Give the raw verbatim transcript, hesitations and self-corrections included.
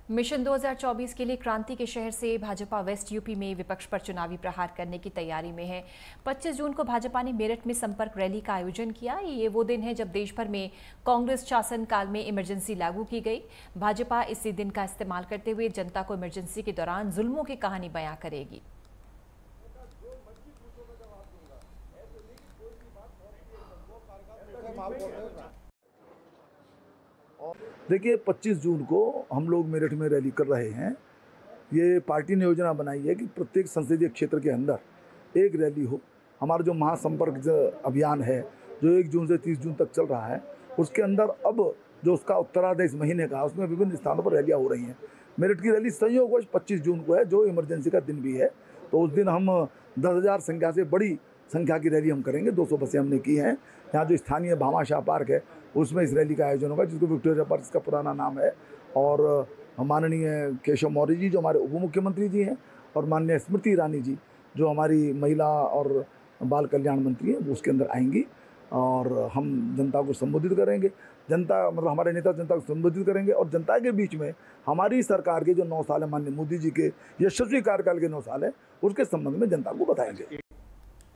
Mission दो हज़ार चौबीस के लिए क्रांति के शहर से भाजपा वेस्ट यूपी में विपक्ष पर चुनावी प्रहार करने की तैयारी में है। पच्चीस जून को भाजपा ने मेरठ में संपर्क रैली का आयोजन किया। ये वो दिन है जब देश भर में कांग्रेस शासन काल में इमरजेंसी लागू की गई। भाजपा इसी दिन का इस्तेमाल करते हुए जनता को इमरजेंसी के दौरान जुल्मों की कहानी बयां करेगी। देखिए, पच्चीस जून को हम लोग मेरठ में रैली कर रहे हैं। ये पार्टी ने योजना बनाई है कि प्रत्येक संसदीय क्षेत्र के अंदर एक रैली हो। हमारा जो महासंपर्क अभियान है जो एक जून से तीस जून तक चल रहा है, उसके अंदर अब जो उसका उत्तरार्ध इस महीने का, उसमें विभिन्न स्थानों पर रैलियाँ हो रही हैं। मेरठ की रैली संयोगवश पच्चीस जून को है, जो इमरजेंसी का दिन भी है। तो उस दिन हम दस हज़ार संख्या से बड़ी संख्या की रैली हम करेंगे। दो सौ बसें हमने की हैं। यहाँ जो स्थानीय भामाशाह पार्क है उसमें इस रैली का आयोजन होगा, जिसको विक्टोरिया पार्क इसका पुराना नाम है। और माननीय केशव मौर्य जी जो हमारे उप मुख्यमंत्री जी हैं, और माननीय स्मृति ईरानी जी जो हमारी महिला और बाल कल्याण मंत्री हैं, वो उसके अंदर आएंगी और हम जनता को संबोधित करेंगे। जनता मतलब हमारे नेता जनता को संबोधित करेंगे और जनता के बीच में हमारी सरकार के जो नौ साल है, माननीय मोदी जी के यशस्वी कार्यकाल के नौ साल है, उसके संबंध में जनता को बताएंगे।